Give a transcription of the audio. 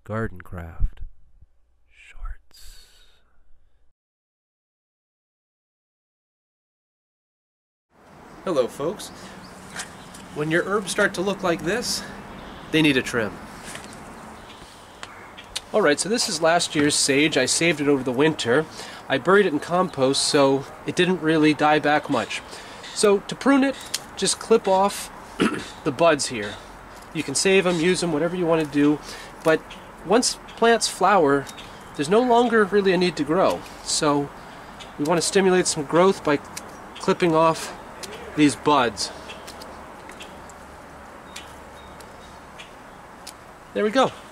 GardenCraft Shorts. Hello folks. When your herbs start to look like this, they need a trim. Alright, so this is last year's sage. I saved it over the winter. I buried it in compost so it didn't really die back much. So to prune it, just clip off the buds here. You can save them, use them, whatever you want to do, but once plants flower, there's no longer really a need to grow. So we want to stimulate some growth by clipping off these buds. There we go.